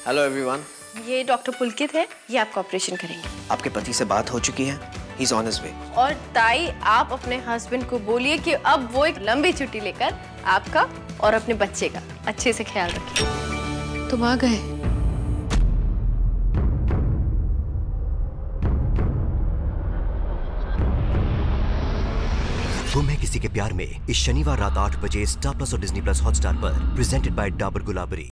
Hello everyone. ये doctor Pulkit है, ये आपका ऑपरेशन करेंगे। आपके पति से बात हो चुकी है, he is on his way. और ताई, आप अपने हस्बैंड को बोलिए कि अब वो एक लंबी छुट्टी लेकर आपका और अपने बच्चे का अच्छे से ख्याल रखें। तुम आ गए। गुम है किसी के प्यार में इस शनिवार रात 8 बजे स्टार प्लस और डिज्नी प्लस हॉटस्टार पर, प्रेजेंटेड बाय डाबर गुलाबरी।